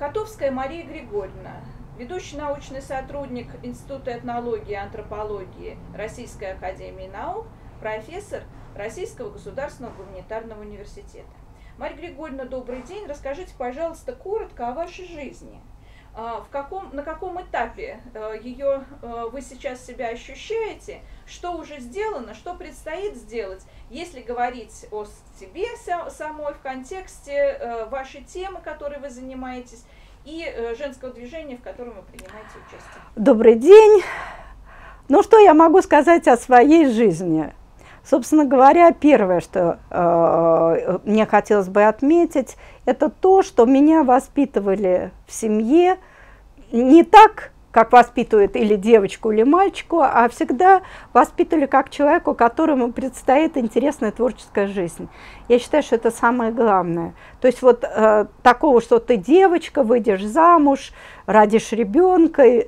Котовская Мария Григорьевна, ведущий научный сотрудник Института этнологии и антропологии Российской академии наук, профессор Российского государственного гуманитарного университета. Марья Григорьевна, добрый день. Расскажите, пожалуйста, коротко о вашей жизни. На каком этапе ее вы сейчас себя ощущаете, что уже сделано, что предстоит сделать, если говорить о себе самой в контексте вашей темы, которой вы занимаетесь, и женского движения, в котором вы принимаете участие. Добрый день. Ну, что я могу сказать о своей жизни? Собственно говоря, первое, что мне хотелось бы отметить, это то, что меня воспитывали в семье не так, как воспитывают или девочку, или мальчику, а всегда воспитывали как человеку, которому предстоит интересная творческая жизнь. Я считаю, что это самое главное. То есть вот такого, что ты девочка, выйдешь замуж, родишь ребенка, и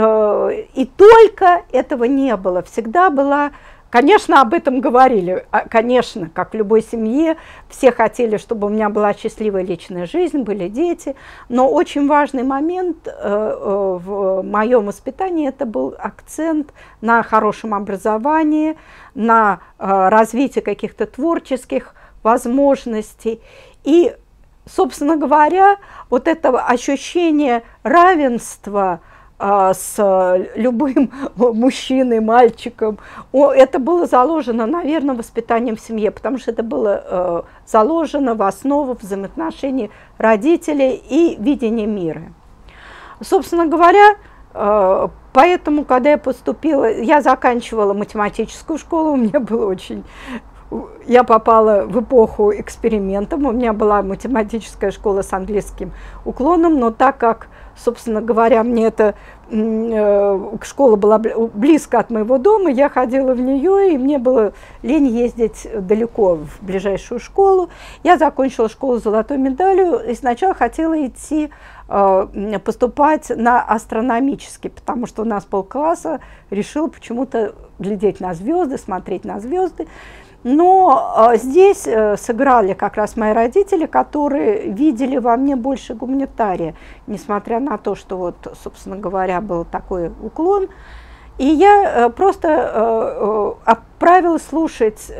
только этого не было. Всегда была... Конечно, об этом говорили, конечно, как в любой семье, все хотели, чтобы у меня была счастливая личная жизнь, были дети, но очень важный момент в моем воспитании – это был акцент на хорошем образовании, на развитии каких-то творческих возможностей. И, собственно говоря, вот это ощущение равенства с любым мужчиной, мальчиком, это было заложено, наверное, воспитанием в семье, потому что это было заложено в основу взаимоотношений родителей и видения мира. Собственно говоря, поэтому, когда я поступила, я заканчивала математическую школу, у меня было очень... Я попала в эпоху экспериментов, у меня была математическая школа с английским уклоном, но так как, собственно говоря, мне эта школа была близко от моего дома, я ходила в нее, и мне было лень ездить далеко в ближайшую школу. Я закончила школу с золотой медалью и сначала хотела идти поступать на астрономический, потому что у нас полкласса решил почему-то глядеть на звезды, смотреть на звезды. Но здесь сыграли как раз мои родители, которые видели во мне больше гуманитария, несмотря на то, что вот, собственно говоря, был такой уклон. И я просто отправилась слушать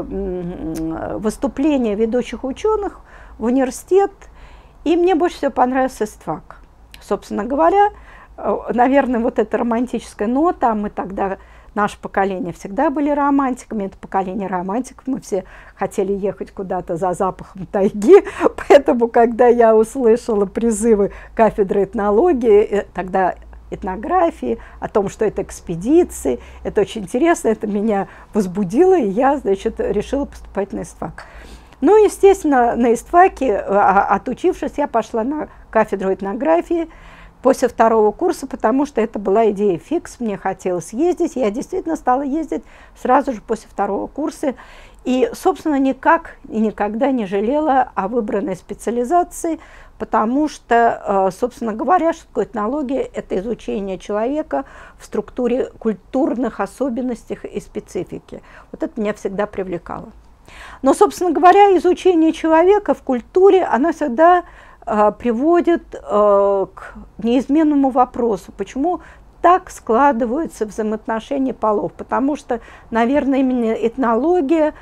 выступления ведущих ученых в университет, и мне больше всего понравился ИСТФАК. Собственно говоря, наверное, вот эта романтическая нота, мы тогда... Наше поколение всегда были романтиками, это поколение романтиков, мы все хотели ехать куда-то за запахом тайги, поэтому, когда я услышала призывы кафедры этнологии, тогда этнографии, о том, что это экспедиции, это очень интересно, это меня возбудило, и я, значит, решила поступать на ИСТФАК. Ну, естественно, на ИСТФАКе, отучившись, я пошла на кафедру этнографии, после второго курса, потому что это была идея фикс, мне хотелось ездить, я действительно стала ездить сразу же после второго курса, и, собственно, никак и никогда не жалела о выбранной специализации, потому что, собственно говоря, что такое этнология – это изучение человека в структуре культурных особенностей и специфики. Вот это меня всегда привлекало. Но, собственно говоря, изучение человека в культуре, оно всегда приводит к неизменному вопросу, почему так складываются взаимоотношения полов. Потому что, наверное, именно этнология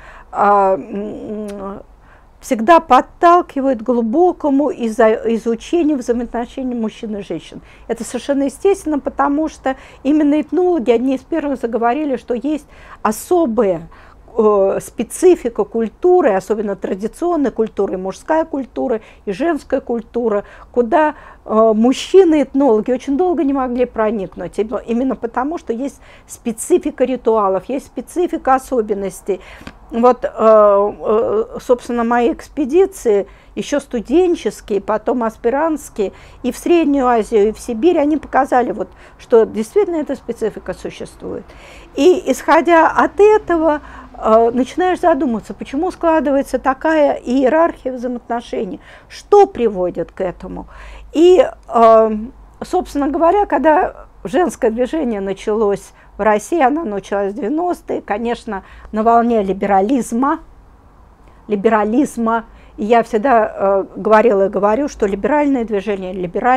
всегда подталкивает к глубокому изучению взаимоотношений мужчин и женщин. Это совершенно естественно, потому что именно этнологи одни из первых заговорили, что есть особые специфика культуры, особенно традиционной культуры, мужская культура и женская культура, куда мужчины-этнологи очень долго не могли проникнуть, именно потому, что есть специфика ритуалов, есть специфика особенностей. Вот, собственно, мои экспедиции, еще студенческие, потом аспирантские, и в Среднюю Азию, и в Сибирь, они показали, вот, что действительно эта специфика существует. И исходя от этого, начинаешь задумываться, почему складывается такая иерархия взаимоотношений, что приводит к этому. И, собственно говоря, когда женское движение началось в России, оно началось в 90-е, конечно, на волне либерализма И я всегда говорила и говорю, что либеральное движение,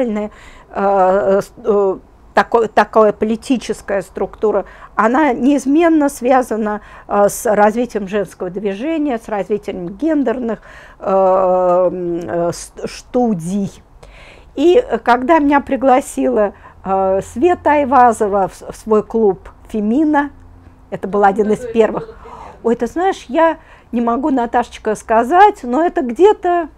такая политическая структура, она неизменно связана с развитием женского движения, с развитием гендерных студий. И когда меня пригласила Света Айвазова в свой клуб «Фемина», это был один из первых. Ой, ты знаешь, я не могу, Наташечка, сказать, но это где-то,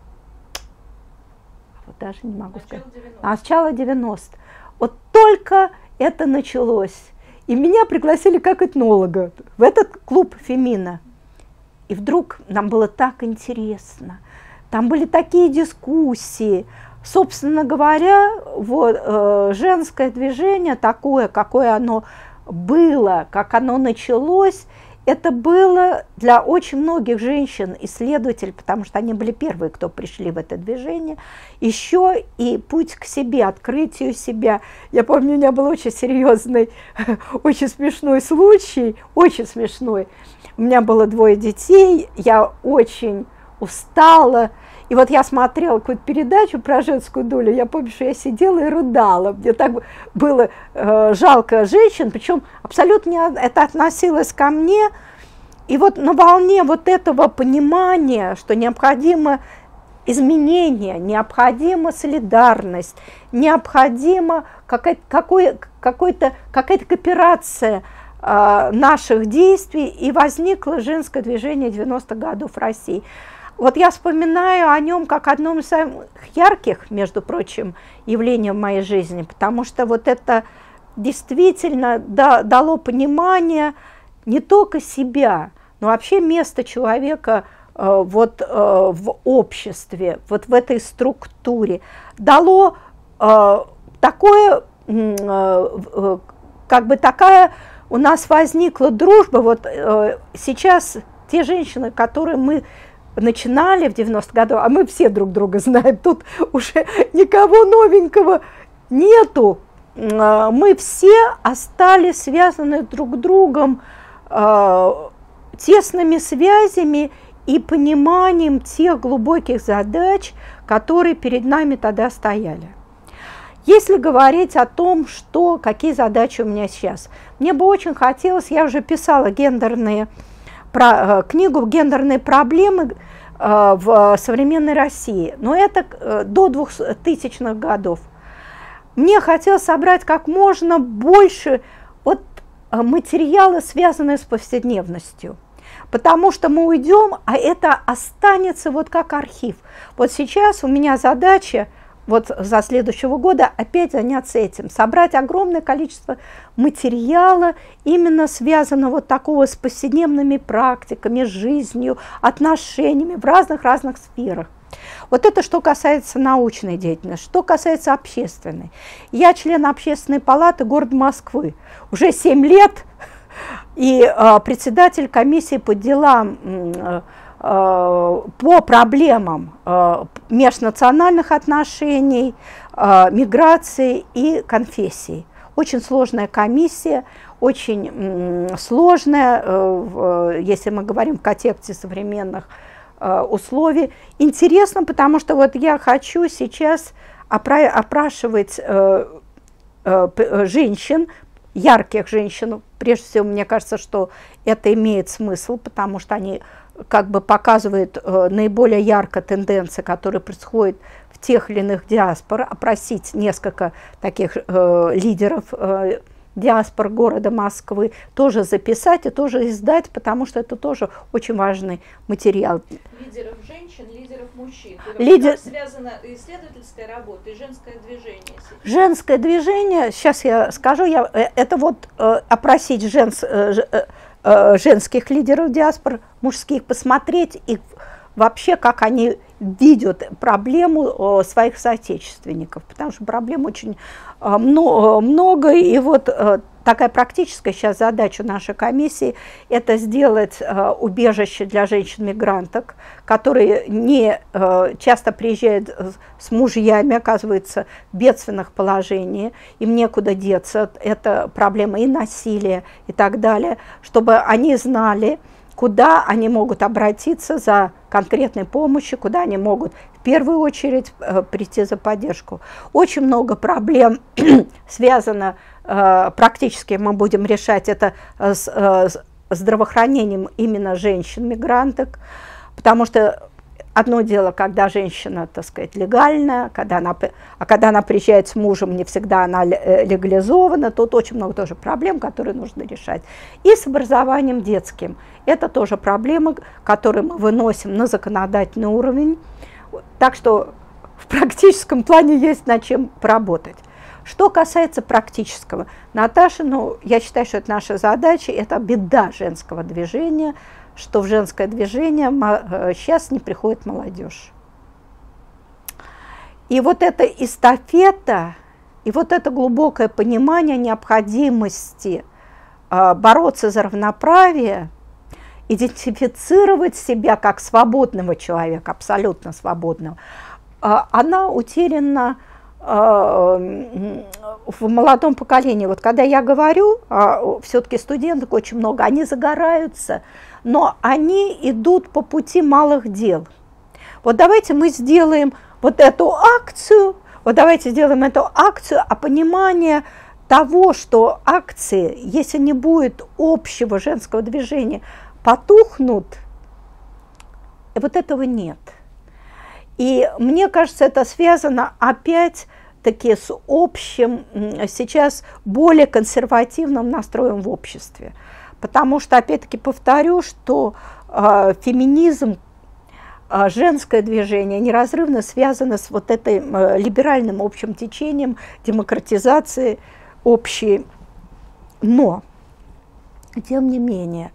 вот даже не могу сказать, начало 90. Вот только это началось. И меня пригласили как этнолога в этот клуб «Фемина». И вдруг нам было так интересно. Там были такие дискуссии. Собственно говоря, вот, женское движение такое, какое оно было, как оно началось, это было для очень многих женщин-исследователей, потому что они были первые, кто пришли в это движение, еще и путь к себе, открытию себя. Я помню, у меня был очень серьезный, очень смешной случай, очень смешной. У меня было 2 детей, я очень устала. И вот я смотрела какую-то передачу про женскую долю, я помню, что я сидела и рыдала. Мне так было жалко женщин, причем абсолютно это относилось ко мне. И вот на волне вот этого понимания, что необходимо изменение, необходима солидарность, необходима какая-то кооперация наших действий, и возникло женское движение 90-х годов в России. Вот я вспоминаю о нем как одном из самых ярких, между прочим, явлений в моей жизни, потому что вот это действительно дало понимание не только себя, но вообще место человека в обществе, вот в этой структуре. Дало такое, как бы такая у нас возникла дружба. Вот сейчас те женщины, которые мы начинали в 90-х годах, а мы все друг друга знаем, тут уже никого новенького нету. Мы все остались связаны друг с другом тесными связями и пониманием тех глубоких задач, которые перед нами тогда стояли. Если говорить о том, какие задачи у меня сейчас, мне бы очень хотелось, я уже писала книгу «Гендерные проблемы в современной России», но это до 2000-х годов. Мне хотелось собрать как можно больше материала, связанного с повседневностью, потому что мы уйдем, а это останется вот как архив. Вот сейчас у меня задача вот за следующего года опять заняться этим, собрать огромное количество материала, именно связанного вот такого с повседневными практиками, жизнью, отношениями в разных сферах. Вот это что касается научной деятельности. Что касается общественной. Я член Общественной палаты города Москвы уже 7 лет, и председатель комиссии по делам по проблемам межнациональных отношений, миграции и конфессий. Очень сложная комиссия, очень сложная, если мы говорим в контексте современных условий. Интересно, потому что вот я хочу сейчас опрашивать женщин, ярких женщин. Прежде всего, мне кажется, что это имеет смысл, потому что они как бы показывают наиболее ярко тенденции, которые происходят в тех или иных диаспорах, опросить несколько таких лидеров диаспор города Москвы, тоже записать и тоже издать, потому что это тоже очень важный материал. Лидеров женщин, лидеров мужчин. Как связана исследовательская работа и женское движение сейчас? Женское движение, сейчас я скажу, это вот опросить женских лидеров диаспор, мужских, посмотреть их вообще, как они видят проблему своих соотечественников, потому что проблем очень много, и вот такая практическая сейчас задача нашей комиссии – это сделать убежище для женщин-мигранток, которые не часто приезжают с мужьями, оказываются в бедственных положениях, им некуда деться, это проблема и насилия и так далее, чтобы они знали, куда они могут обратиться за конкретной помощью, куда они могут в первую очередь прийти за поддержку. Очень много проблем связано, практически мы будем решать это с здравоохранением именно женщин-мигранток, потому что одно дело, когда женщина, так сказать, легальная, когда она приезжает с мужем, не всегда она легализована, тут очень много тоже проблем, которые нужно решать. И с образованием детским. Это тоже проблемы, которые мы выносим на законодательный уровень. Так что в практическом плане есть над чем поработать. Что касается практического, Наташа, я считаю, что это наша задача, это беда женского движения, что в женское движение сейчас не приходит молодежь. И вот эта эстафета, и вот это глубокое понимание необходимости бороться за равноправие, идентифицировать себя как свободного человека, абсолютно свободного, она утеряна в молодом поколении. Вот когда я говорю, все-таки студенток очень много, они загораются, но они идут по пути малых дел. Вот давайте мы сделаем вот эту акцию, а понимание того, что акции, если не будет общего женского движения, потухнут, и вот этого нет. И мне кажется, это связано опять-таки с общим, сейчас более консервативным настроем в обществе. Потому что, опять-таки, повторю, что феминизм, женское движение неразрывно связано с вот этим либеральным общим течением демократизации общей. Но, тем не менее,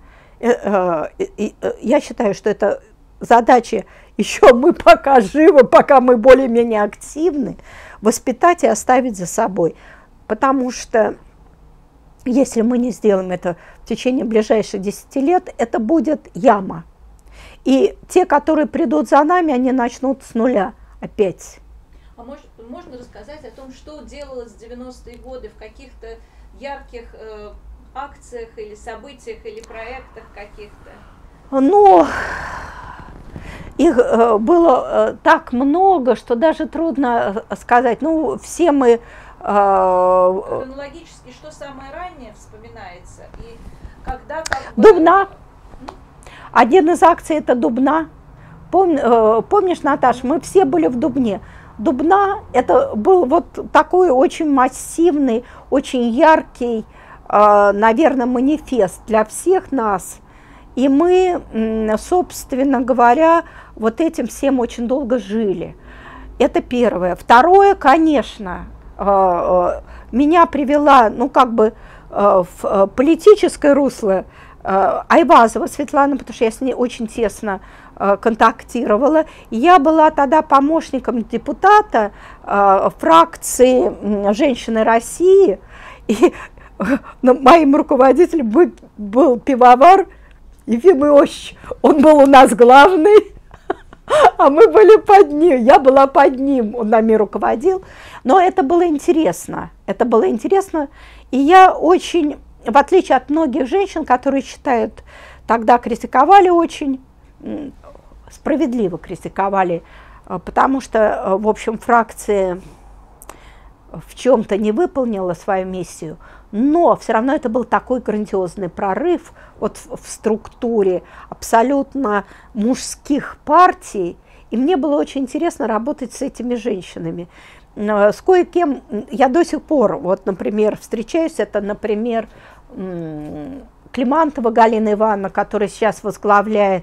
я считаю, что это задача, еще мы пока живы, пока мы более-менее активны, воспитать и оставить за собой. Потому что если мы не сделаем это в течение ближайших 10 лет, это будет яма. И те, которые придут за нами, они начнут с нуля опять. А можно рассказать о том, что делалось в 90-е годы в каких-то ярких акциях или событиях, или проектах каких-то? Ну, их было так много, что даже трудно сказать. Ну, все мы... Хронологически, что самое раннее вспоминается? И когда... Дубна. Один из акций – это Дубна. Помнишь, Наташ, мы все были в Дубне. Дубна – это был вот такой очень массивный, очень яркий, наверное, манифест для всех нас. И мы, собственно говоря, вот этим всем очень долго жили. Это первое. Второе, конечно, меня привела, ну, как бы в политическое русло Айвазова Светлана, потому что я с ней очень тесно контактировала. Я была тогда помощником депутата фракции «Женщины России», и моим руководителем был пивовар Ефим Иосифович. Он был у нас главный, а мы были под ним. Я была под ним, он нами руководил. Но это было интересно. И я очень, в отличие от многих женщин, которые считают, тогда критиковали очень, справедливо критиковали, потому что, в общем, фракция в чем-то не выполнила свою миссию, но все равно это был такой грандиозный прорыв вот в структуре абсолютно мужских партий, и мне было очень интересно работать с этими женщинами. С кое-кем я до сих пор, вот, например, встречаюсь, это, например, Климантова Галина Ивановна, которая сейчас возглавляет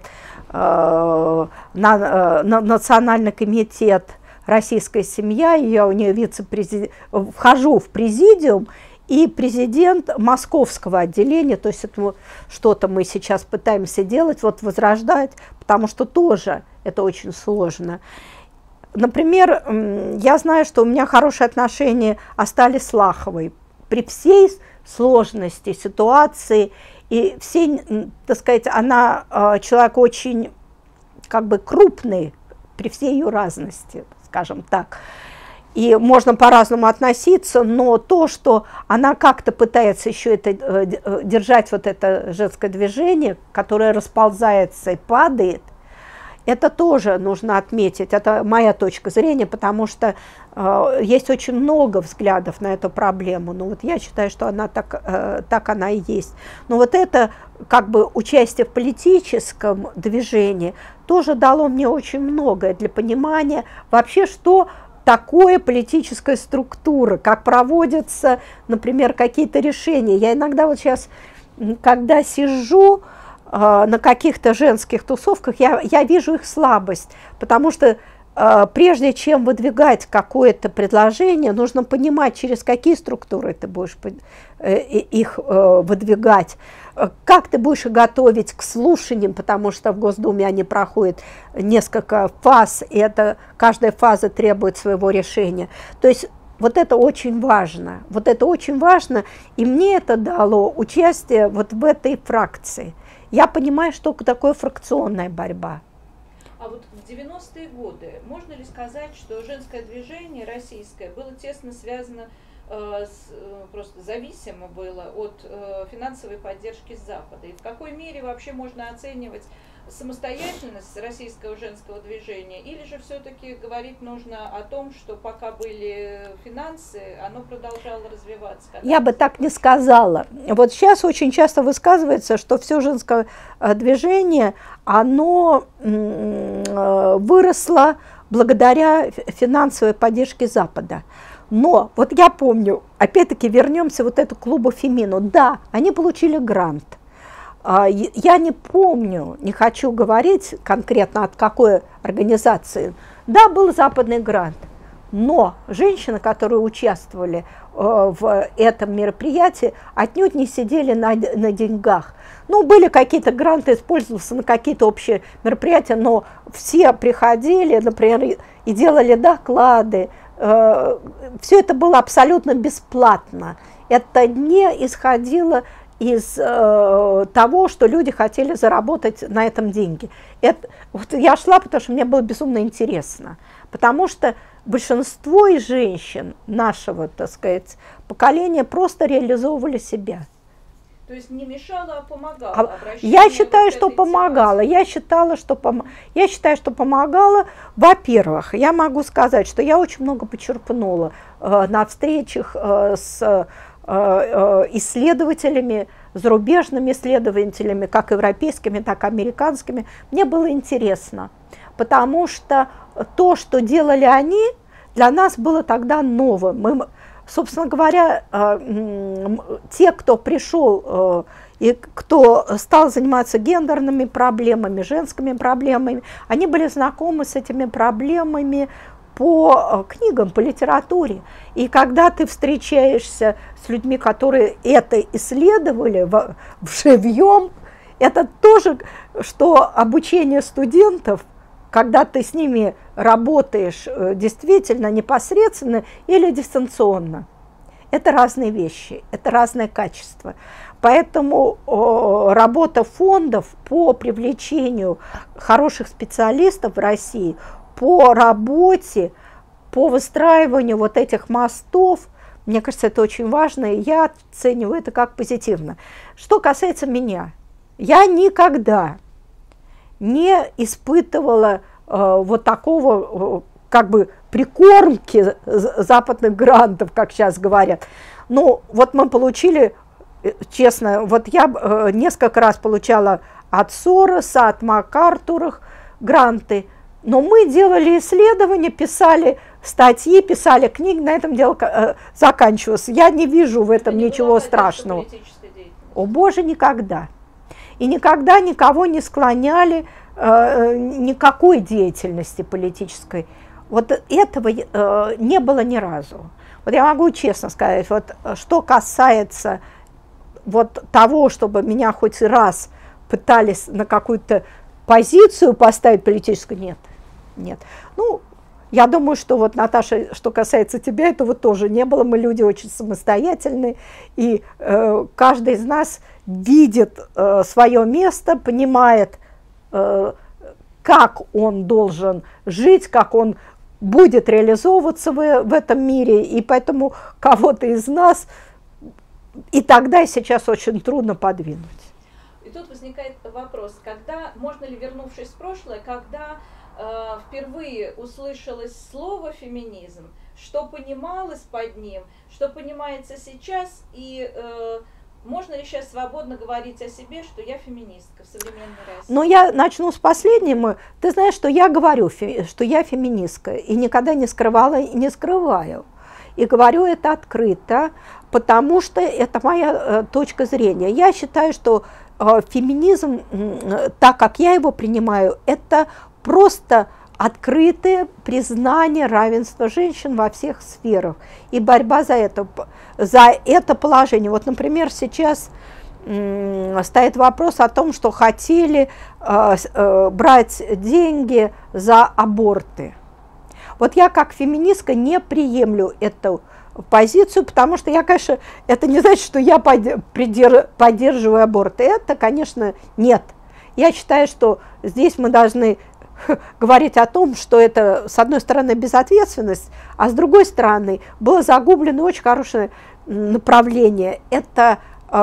Национальный комитет «Российская семья», я у нее вице-президент, вхожу в президиум, и президент московского отделения, то есть это что-то мы сейчас пытаемся делать, вот возрождать, потому что тоже это очень сложно. Например, я знаю, что у меня хорошие отношения остались с Лаховой. При всей сложности ситуации и всей, так сказать, она человек очень как бы крупный при всей ее разности, скажем так. и можно по-разному относиться, но то, что она как-то пытается еще это, держать вот это женское движение, которое расползается и падает, это тоже нужно отметить, это моя точка зрения, потому что есть очень много взглядов на эту проблему, но вот я считаю, что она так она и есть. Но вот это как бы участие в политическом движении тоже дало мне очень многое для понимания вообще, что такое политическая структура, как проводятся, например, какие-то решения. Я иногда вот сейчас, когда сижу на каких-то женских тусовках, я вижу их слабость, потому что прежде чем выдвигать какое-то предложение, нужно понимать, через какие структуры ты будешь их выдвигать, как ты будешь их готовить к слушаниям, потому что в Госдуме они проходят несколько фаз, и каждая фаза требует своего решения. То есть вот это очень важно, и мне это дало участие вот в этой фракции. Я понимаю, что такое фракционная борьба. А вот в 90-е годы можно ли сказать, что женское движение российское было тесно связано, просто зависимо было от финансовой поддержки с Запада? И в какой мере вообще можно оценивать самостоятельность российского женского движения? Или же все-таки говорить нужно о том, что пока были финансы, оно продолжало развиваться? Я бы так не сказала. Вот сейчас очень часто высказывается, что все женское движение, оно выросло благодаря финансовой поддержке Запада. Но вот я помню, опять-таки вернемся вот эту клубу Фемину. Да, они получили грант. Я не помню, не хочу говорить конкретно от какой организации. Да, был западный грант, но женщины, которые участвовали в этом мероприятии, отнюдь не сидели на деньгах. Ну, были какие-то гранты, использовался на какие-то общие мероприятия, но все приходили, например, и делали доклады. Все это было абсолютно бесплатно. Это не исходило из того, что люди хотели заработать на этом деньги. Вот я шла, потому что мне было безумно интересно. Потому что большинство из женщин нашего, так сказать, поколения просто реализовывали себя. То есть не мешало, а помогало? Я считаю, что помогало. Я считаю, что помогало. Во-первых, я могу сказать, что я очень много почерпнула на встречах с исследователями, зарубежными исследователями, как европейскими, так и американскими. Мне было интересно, потому что то, что делали они, для нас было тогда новым. Мы, собственно говоря, те, кто пришел и кто стал заниматься гендерными проблемами, женскими проблемами, они были знакомы с этими проблемами по книгам, по литературе. И когда ты встречаешься с людьми, которые это исследовали вживьем, это тоже, что обучение студентов, когда ты с ними работаешь действительно непосредственно или дистанционно, это разные вещи, это разное качество. Поэтому работа фондов по привлечению хороших специалистов в России, по работе, по выстраиванию вот этих мостов, мне кажется, это очень важно, и я оцениваю это как позитивно. Что касается меня, я никогда не испытывала вот такого как бы прикормки западных грантов, как сейчас говорят. Ну, вот мы получили, честно, вот я несколько раз получала от Сороса, от МакАртура гранты, но мы делали исследования, писали статьи, писали книги, на этом дело заканчивалось. Я не вижу в этом ничего страшного. О боже, никогда. И никогда никого не склоняли никакой деятельности политической. Вот этого не было ни разу. Вот я могу честно сказать, вот что касается вот того, чтобы меня хоть раз пытались на какую-то позицию поставить политическую, нет, нет. Ну, я думаю, что вот, Наташа, что касается тебя, этого тоже не было. Мы люди очень самостоятельные, и каждый из нас видит свое место, понимает, как он должен жить, как он будет реализовываться в этом мире, и поэтому кого-то из нас и тогда, и сейчас очень трудно подвинуть. И тут возникает вопрос, когда, можно ли, вернувшись в прошлое, когда впервые услышалось слово «феминизм», что понималось под ним, что понимается сейчас, и можно ли сейчас свободно говорить о себе, что я феминистка в современной России? Ну, я начну с последнего. Ты знаешь, что я говорю, что я феминистка, и никогда не скрывала и не скрываю. И говорю это открыто, потому что это моя точка зрения. Я считаю, что феминизм, так как я его принимаю, это просто открытое признание равенства женщин во всех сферах и борьба за это положение. Вот, например, сейчас стоит вопрос о том, что хотели брать деньги за аборты. Вот я как феминистка не приемлю эту позицию, потому что я, конечно, это не значит, что я поддерживаю аборты. Это, конечно, нет. Я считаю, что здесь мы должны говорить о том, что это, с одной стороны, безответственность, а с другой стороны, было загублено очень хорошее направление. Это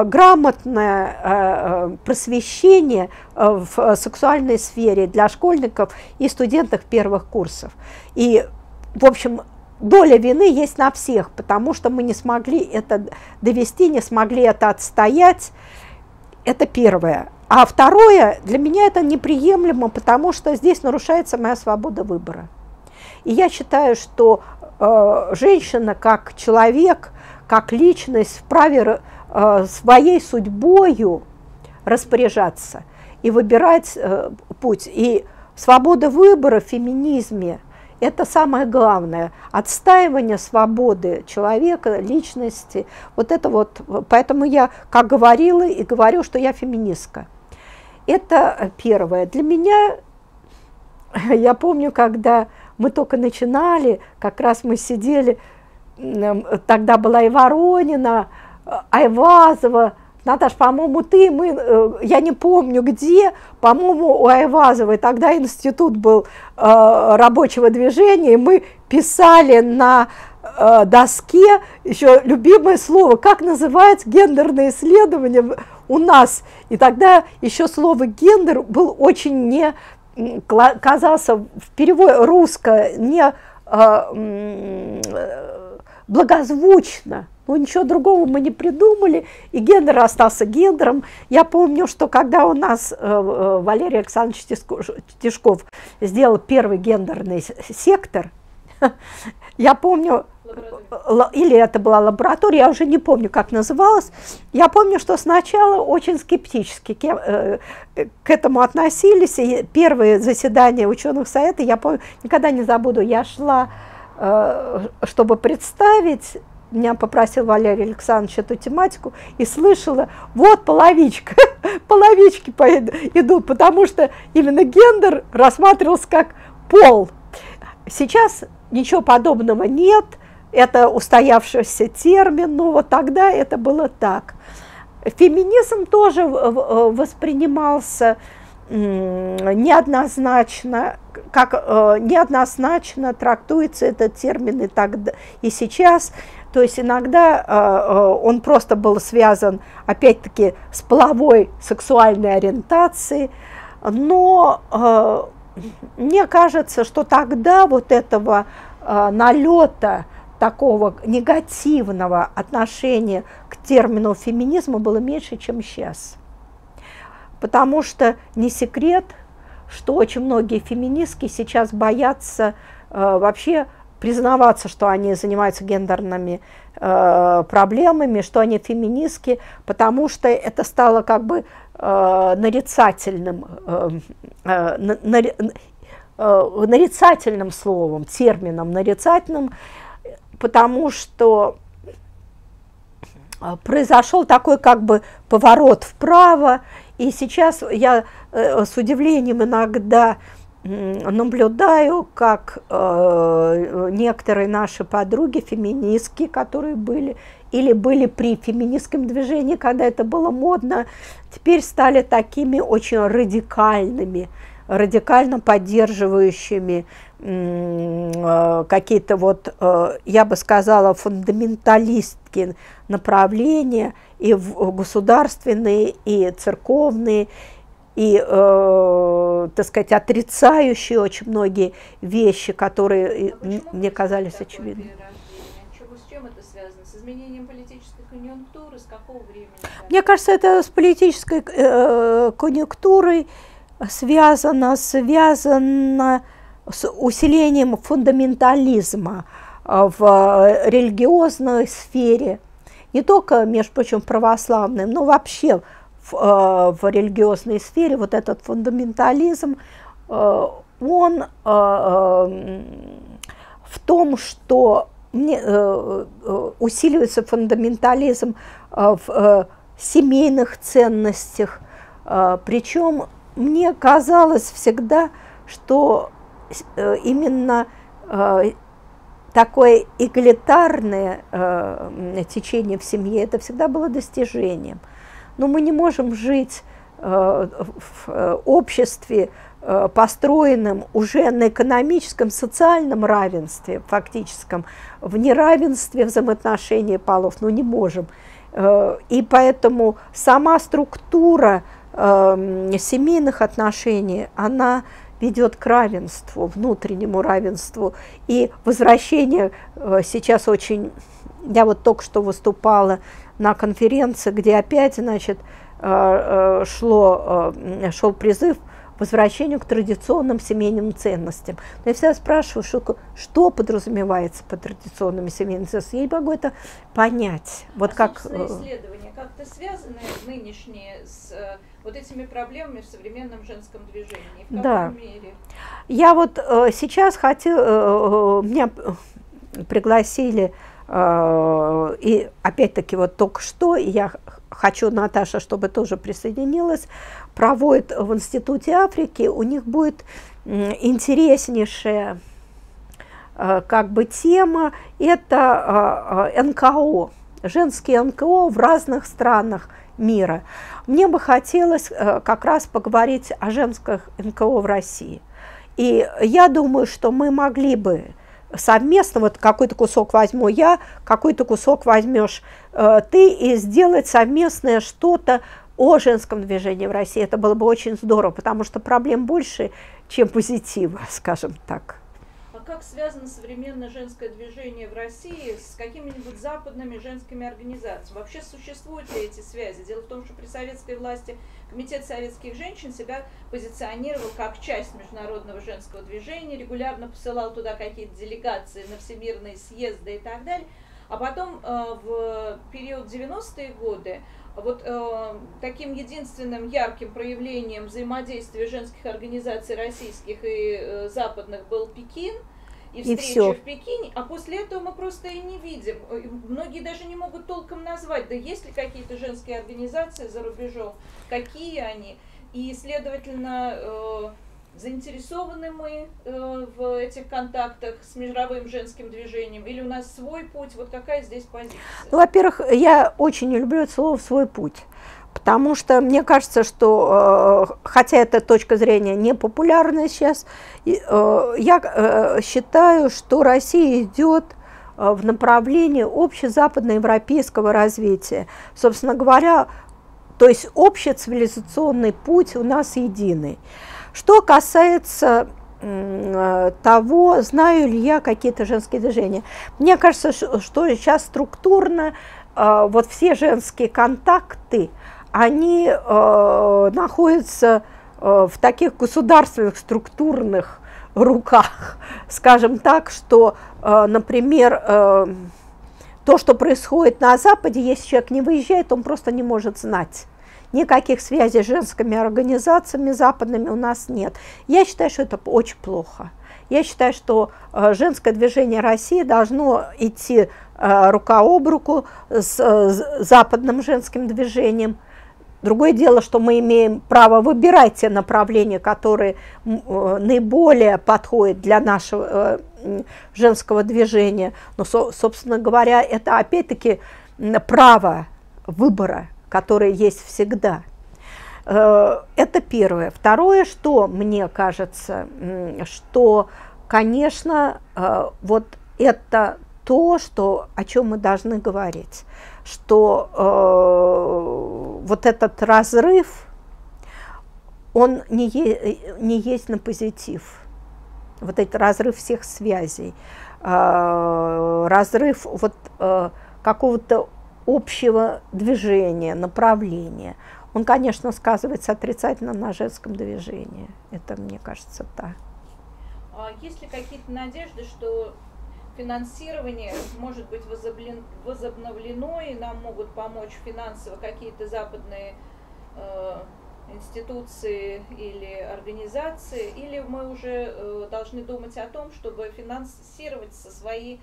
грамотное просвещение в сексуальной сфере для школьников и студентов первых курсов. И, в общем, доля вины есть на всех, потому что мы не смогли это довести, не смогли это отстоять. Это первое. А второе, для меня это неприемлемо, потому что здесь нарушается моя свобода выбора. И я считаю, что женщина как человек, как личность вправе своей судьбою распоряжаться и выбирать путь. И свобода выбора в феминизме – это самое главное. Отстаивание свободы человека, личности. Вот это вот. Поэтому я, как говорила и говорю, что я феминистка. Это первое. Для меня, я помню, когда мы только начинали, как раз мы сидели, тогда была и Воронина, Айвазова, Наташа, по-моему, я не помню где, по-моему, у Айвазовой тогда институт был рабочего движения, и мы писали на доске еще любимое слово, как называется гендерное исследование у нас. И тогда еще слово гендер был очень не казался в переводе русско не благозвучно. Ну, ничего другого мы не придумали, и гендер остался гендером. Я помню, что когда у нас Валерий Александрович Тишков сделал первый гендерный сектор, я помню, или это была лаборатория, я уже не помню, как называлась, я помню, что сначала очень скептически к этому относились, и первые заседания ученых совета, я помню, никогда не забуду, я шла, чтобы представить, меня попросил Валерий Александрович эту тематику, и слышала, вот половичка, половички идут, потому что именно гендер рассматривался как пол. Сейчас ничего подобного нет, это устоявшийся термин, но вот тогда это было так. Феминизм тоже воспринимался неоднозначно, как неоднозначно трактуется этот термин и тогда, и сейчас. То есть иногда он просто был связан, опять-таки, с половой сексуальной ориентацией, но мне кажется, что тогда вот этого налета, такого негативного отношения к термину феминизма было меньше, чем сейчас. Потому что не секрет, что очень многие феминистки сейчас боятся вообще признаваться, что они занимаются гендерными проблемами, что они феминистки, потому что это стало как бы нарицательным словом, термином нарицательным, потому что произошел такой как бы поворот вправо, и сейчас я с удивлением иногда наблюдаю, как некоторые наши подруги, феминистки, которые были, или были при феминистском движении, когда это было модно, теперь стали такими очень радикальными радикально поддерживающими какие-то вот, я бы сказала, фундаменталистские направления, и государственные, и церковные, и, так сказать, отрицающие очень многие вещи, которые мне казались очевидными. С чем это связано? С изменением политической конъюнктуры? С какого времени? Мне кажется, это с политической конъюнктурой связано с усилением фундаментализма в религиозной сфере, не только, между прочим, православной, но вообще в религиозной сфере. Вот этот фундаментализм, он в том, что усиливается фундаментализм в семейных ценностях, причем мне казалось всегда, что именно такое эгалитарное течение в семье, это всегда было достижением. Но мы не можем жить в обществе, построенном уже на экономическом, социальном равенстве, фактическом, в неравенстве взаимоотношений полов, ну не можем. И поэтому сама структура семейных отношений, она ведет к равенству, внутреннему равенству. И возвращение сейчас очень... Я вот только что выступала на конференции, где опять, значит, шел призыв к возвращению к традиционным семейным ценностям. Но я всегда спрашиваю, что подразумевается под традиционными семейными ценностями. Я не могу это понять. Вот как исследования как-то связаны нынешние с вот этими проблемами в современном женском движении? В каком мере? Я вот сейчас хотела, меня пригласили, и опять-таки вот только что, и я хочу, Наташа, чтобы тоже присоединилась, проводят в Институте Африки, у них будет интереснейшая как бы тема, это НКО, женские НКО в разных странах мира. Мне бы хотелось как раз поговорить о женских НКО в России. И я думаю, что мы могли бы совместно, вот какой-то кусок возьму я, какой-то кусок возьмешь ты, и сделать совместное что-то о женском движении в России. Это было бы очень здорово, потому что проблем больше, чем позитива, скажем так. Как связано современное женское движение в России с какими-нибудь западными женскими организациями? Вообще существуют ли эти связи? Дело в том, что при советской власти Комитет советских женщин себя позиционировал как часть международного женского движения, регулярно посылал туда какие-то делегации на всемирные съезды и так далее. А потом в период 90-е годы вот таким единственным ярким проявлением взаимодействия женских организаций российских и западных был Пекин и встреча в Пекине, а после этого мы просто и не видим. Многие даже не могут толком назвать, да есть ли какие-то женские организации за рубежом, какие они, и, следовательно, заинтересованы мы в этих контактах с мировым женским движением, или у нас свой путь? Вот какая здесь позиция? Ну, во-первых, я очень не люблю это слово «свой путь», потому что мне кажется, что, хотя эта точка зрения не популярна сейчас, я считаю, что Россия идет в направлении общезападноевропейского развития. Собственно говоря, то есть общий цивилизационный путь у нас единый. Что касается того, знаю ли я какие-то женские движения, мне кажется, что сейчас структурно вот все женские контакты, они находятся в таких государственных структурных руках, скажем так, что, например, то, что происходит на Западе, если человек не выезжает, он просто не может знать. Никаких связей с женскими организациями западными у нас нет. Я считаю, что это очень плохо. Я считаю, что женское движение России должно идти рука об руку с западным женским движением. Другое дело, что мы имеем право выбирать те направления, которые наиболее подходят для нашего женского движения. Но, собственно говоря, это опять-таки право выбора, которое есть всегда. Это первое. Второе, что мне кажется, что, конечно, вот это то, о чем мы должны говорить, что вот этот разрыв, он не есть на позитив. Вот этот разрыв всех связей, разрыв вот какого-то общего движения, направления. Он, конечно, сказывается отрицательно на женском движении. Это, мне кажется, так. А есть ли какие-то надежды, что финансирование может быть возобновлено, и нам могут помочь финансово какие-то западные институции или организации, или мы уже должны думать о том, чтобы финансировать со свои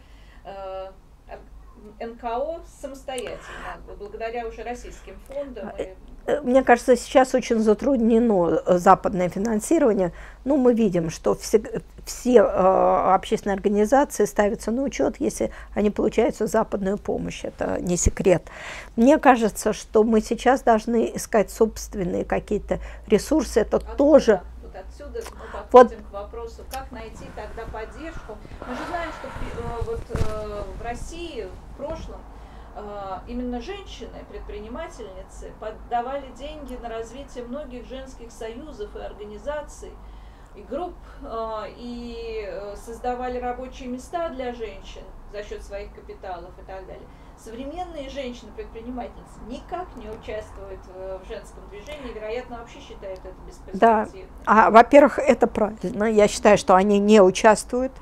НКО самостоятельно, благодаря уже российским фондам? Мне кажется, сейчас очень затруднено западное финансирование. Ну, мы видим, что все общественные организации ставятся на учет, если они получают западную помощь. Это не секрет. Мне кажется, что мы сейчас должны искать собственные какие-то ресурсы. Это тоже... Вот отсюда мы подходим к вопросу, как найти тогда поддержку. Мы же знаем, что в России в прошлом именно женщины, предпринимательницы, поддавали деньги на развитие многих женских союзов и организаций, и групп, и создавали рабочие места для женщин за счет своих капиталов и так далее. Современные женщины-предпринимательницы никак не участвуют в женском движении, вероятно, вообще считают это бесперспективным. Да, во-первых, это правильно. Я считаю, что они не участвуют.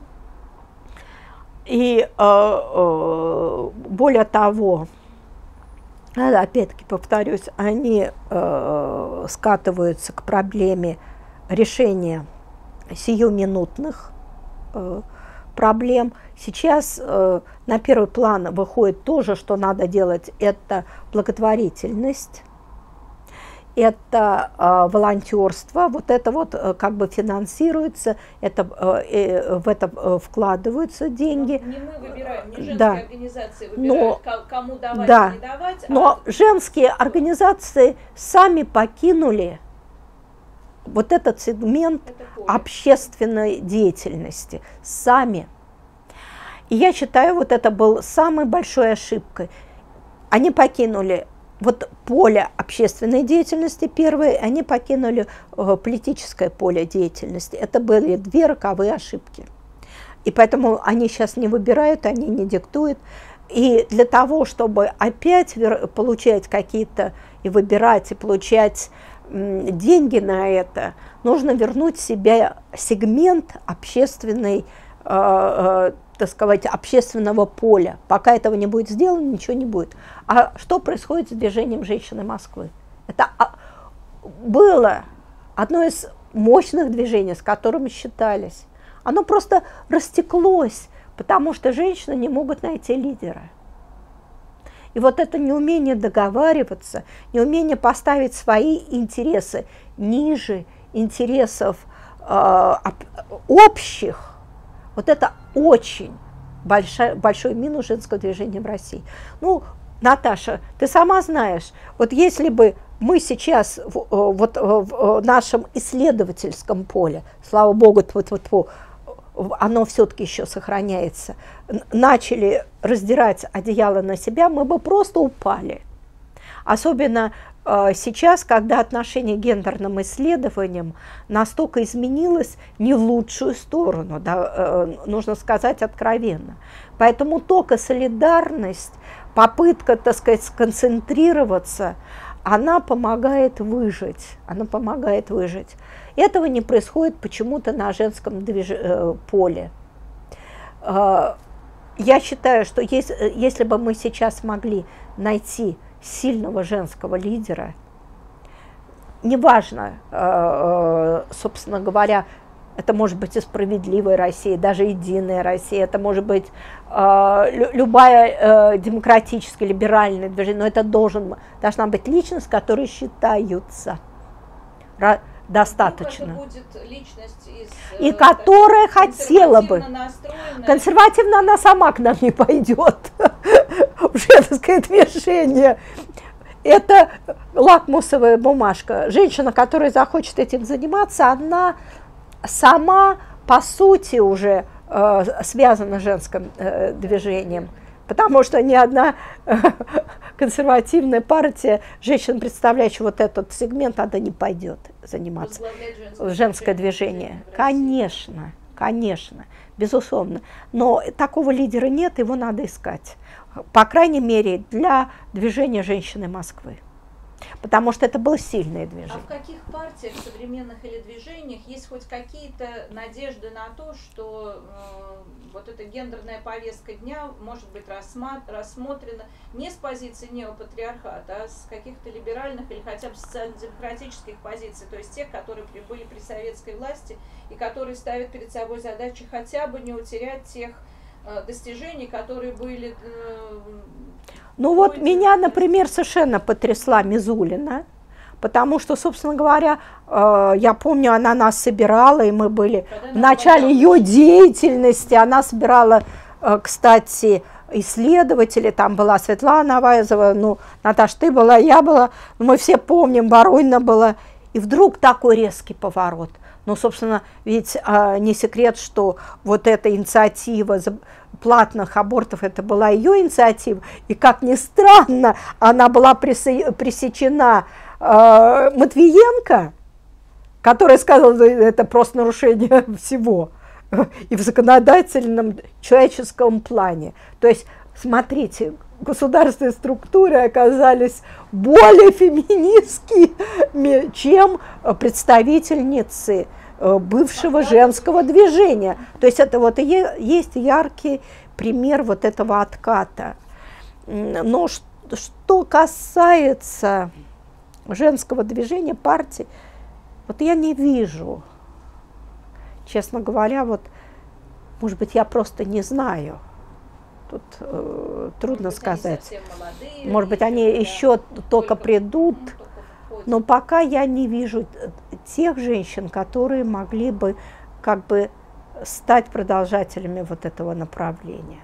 И более того, опять-таки повторюсь, они скатываются к проблеме решения сиюминутных проблем. Сейчас на первый план выходит то же, что надо делать, это благотворительность, это волонтерство, вот это вот как бы финансируется, это, в это вкладываются деньги. Но не мы выбираем, не женские организации выбирают, кому давать и не давать. Но женские организации сами покинули вот этот сегмент общественной деятельности, сами. И я считаю, вот это был самой большой ошибкой. Они покинули вот поле общественной деятельности первое, они покинули политическое поле деятельности. Это были две роковые ошибки. И поэтому они сейчас не выбирают, они не диктуют. И для того, чтобы опять получать какие-то и выбирать, и получать деньги на это, нужно вернуть себе сегмент общественной, так сказать, общественного поля. Пока этого не будет сделано, ничего не будет. А что происходит с движением «Женщины Москвы»? Это было одно из мощных движений, с которыми считались. Оно просто растеклось, потому что женщины не могут найти лидера. И вот это неумение договариваться, неумение поставить свои интересы ниже интересов общих, вот это очень большой минус женского движения в России. Ну, Наташа, ты сама знаешь, вот если бы мы сейчас вот в нашем исследовательском поле, слава богу, оно все-таки еще сохраняется, начали раздирать одеяло на себя, мы бы просто упали. Особенно сейчас, когда отношение к гендерным исследованиям настолько изменилось не в лучшую сторону, да, нужно сказать откровенно. Поэтому только солидарность, попытка, так сказать, сконцентрироваться, она помогает выжить. Она помогает выжить. Этого не происходит почему-то на женском поле. Я считаю, что если бы мы сейчас могли найти сильного женского лидера, неважно, собственно говоря, это может быть и справедливая Россия, даже единая Россия, это может быть любая демократическая, либеральная движение, но это должна быть личность, которой считаются достаточно. Это будет личность и которая хотела бы. Консервативно она сама к нам не пойдет в женское движение. это лакмусовая бумажка. Женщина, которая захочет этим заниматься, она сама по сути уже связана с женским движением. Потому что ни одна консервативная партия женщин, представляющая вот этот сегмент, она не пойдет заниматься. Женское движение. Конечно, конечно, безусловно. Но такого лидера нет, его надо искать. По крайней мере, для движения женщины Москвы. Потому что это было сильное движение. А в каких партиях современных или движениях есть хоть какие-то надежды на то, что вот эта гендерная повестка дня может быть рассмотрена не с позиции неопатриархата, а с каких-то либеральных или хотя бы социально-демократических позиций, то есть тех, которые были при советской власти и которые ставят перед собой задачу хотя бы не утерять тех достижений, которые были... Ну вот меня, например, совершенно потрясла Мизулина, потому что, собственно говоря, я помню, она нас собирала, и мы были в начале ее деятельности, она собирала, кстати, исследователи, там была Светлана Аваезова, ну, Наташа, ты была, я была, мы все помним, Боронина была, и вдруг такой резкий поворот. Ну, собственно, ведь не секрет, что вот эта инициатива платных абортов, это была ее инициатива, и, как ни странно, она была пресечена Матвиенко, которая сказала, что это просто нарушение всего, и в законодательном человеческом плане. То есть, смотрите, государственные структуры оказались более феминистскими, чем представительницы бывшего женского движения. То есть это вот и есть яркий пример вот этого отката. Но что касается женского движения, партии, вот я не вижу, честно говоря, вот, может быть, я просто не знаю. Тут трудно сказать. Может быть, они еще только придут, но пока я не вижу тех женщин, которые могли бы как бы стать продолжателями вот этого направления.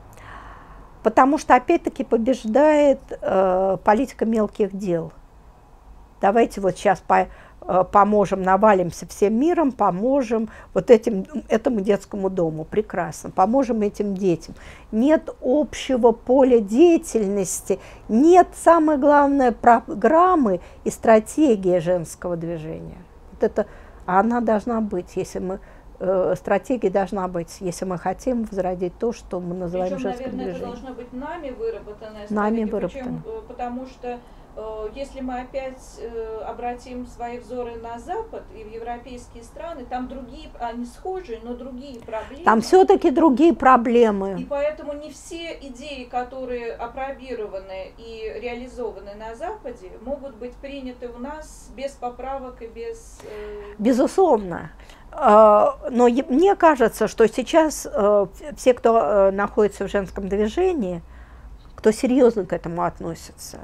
Потому что, опять-таки, побеждает политика мелких дел. Давайте вот сейчас поможем, навалимся всем миром, поможем вот этому детскому дому. Прекрасно. Поможем этим детям. Нет общего поля деятельности, нет, самое главное, программы и стратегии женского движения. Вот это, она должна быть, если мы... Стратегия должна быть, если мы хотим возродить то, что мы называем причем, женским наверное, движением. Это должна быть нами выработанная стратегия. Причем, потому что если мы опять обратим свои взоры на Запад и в европейские страны, там другие, они схожие, но другие проблемы. Там все-таки другие проблемы. И поэтому не все идеи, которые опробированы и реализованы на Западе, могут быть приняты у нас без поправок и без... Безусловно. Но мне кажется, что сейчас все, кто находится в женском движении, кто серьезно к этому относится,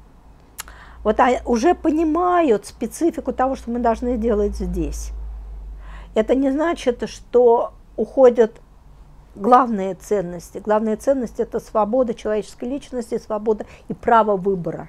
вот уже понимают специфику того, что мы должны делать здесь. Это не значит, что уходят главные ценности. Главные ценности – это свобода человеческой личности, свобода и право выбора.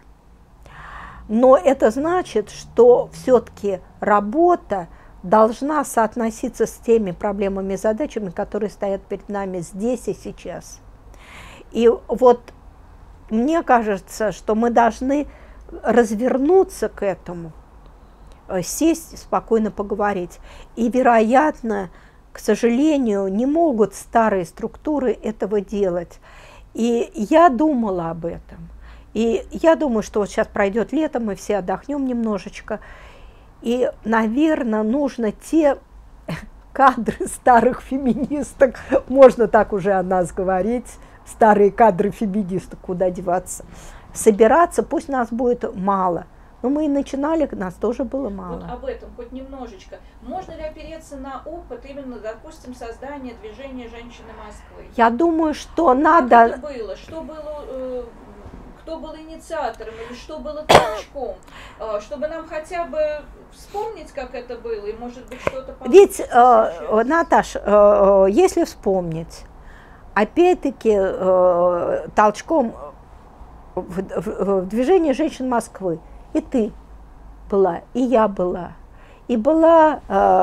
Но это значит, что все-таки работа должна соотноситься с теми проблемами и задачами, которые стоят перед нами здесь и сейчас. И вот мне кажется, что мы должны развернуться к этому, сесть, спокойно поговорить. И, вероятно, к сожалению, не могут старые структуры этого делать. И я думала об этом. И я думаю, что вот сейчас пройдет лето, мы все отдохнем немножечко. И, наверное, нужно те кадры старых феминисток, можно так уже о нас говорить, старые кадры феминисток, куда деваться, собираться, пусть нас будет мало. Но мы и начинали, нас тоже было мало. Вот об этом хоть немножечко. Можно ли опереться на опыт именно, допустим, создания движения «Женщины Москвы»? Я думаю, что надо... Как это было? Что было... Кто был инициатором или что было толчком, чтобы нам хотя бы вспомнить, как это было, и, может быть, что-то получится. Ведь, Наташ, если вспомнить, опять-таки толчком в движении женщин Москвы. И ты была, и я была. И была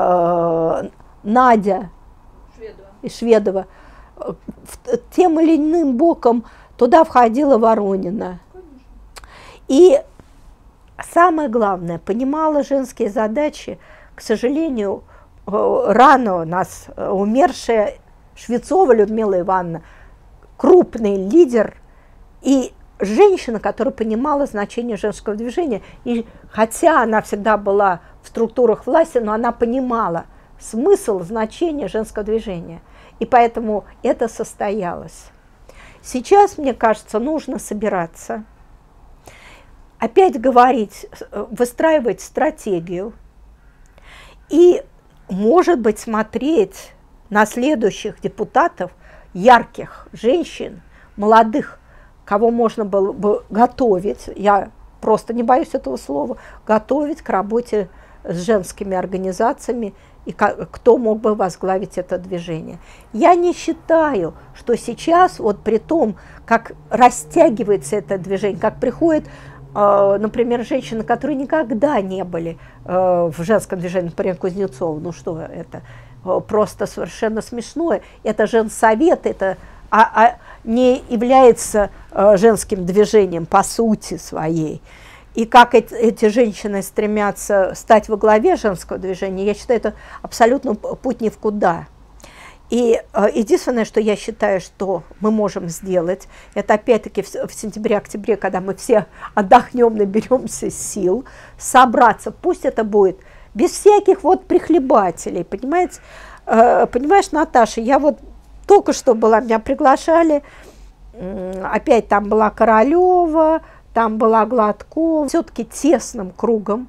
Надя Шведова. Тем или иным боком туда входила Воронина. И самое главное, понимала женские задачи. К сожалению, рано у нас умершая Швецова Людмила Ивановна, крупный лидер и женщина, которая понимала значение женского движения. И хотя она всегда была в структурах власти, но она понимала смысл, значение женского движения. И поэтому это состоялось. Сейчас, мне кажется, нужно собираться, опять говорить, выстраивать стратегию и, может быть, смотреть на следующих депутатов, ярких женщин, молодых, кого можно было бы готовить, я просто не боюсь этого слова, готовить к работе с женскими организациями, и кто мог бы возглавить это движение. Я не считаю, что сейчас, вот при том, как растягивается это движение, как приходят, например, женщины, которые никогда не были в женском движении, например, Кузнецова, ну что это, просто совершенно смешное, это женсовет, это не является женским движением по сути своей. И как эти женщины стремятся стать во главе женского движения, я считаю, это абсолютно путь ни в куда. И единственное, что я считаю, что мы можем сделать, это опять-таки в сентябре-октябре, когда мы все отдохнем, наберемся сил, собраться, пусть это будет без всяких вот прихлебателей, понимаете? Понимаешь, Наташа, я вот только что была, меня приглашали, опять там была Королева, там была Гладкова, все-таки тесным кругом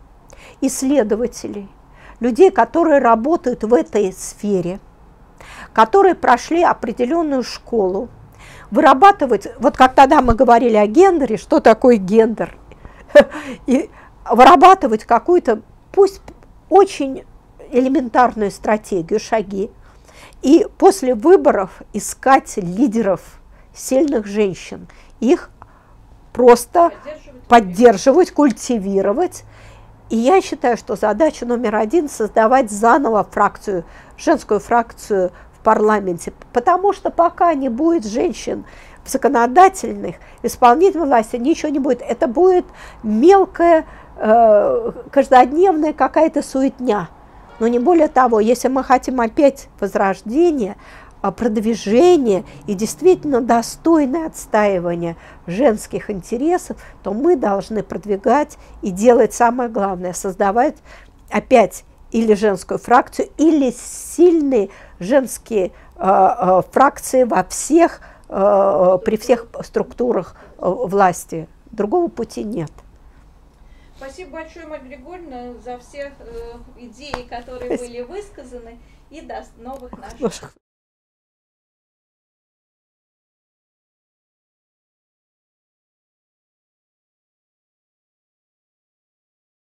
исследователей, людей, которые работают в этой сфере, которые прошли определенную школу, вырабатывать, вот как тогда мы говорили о гендере, что такое гендер, и вырабатывать какую-то, пусть очень элементарную стратегию, шаги, и после выборов искать лидеров, сильных женщин, их просто поддерживать, культивировать. И я считаю, что задача номер один – создавать заново фракцию, женскую фракцию в парламенте, потому что пока не будет женщин в законодательных, в исполнительной власти, ничего не будет. Это будет мелкая, каждодневная какая-то суетня. Но не более того, если мы хотим опять возрождения, продвижение и действительно достойное отстаивание женских интересов, то мы должны продвигать и делать самое главное, создавать опять или женскую фракцию, или сильные женские фракции во всех, при всех структурах власти. Другого пути нет. Спасибо большое, Мария Григорьевна, за все идеи, которые были высказаны, и до новых наших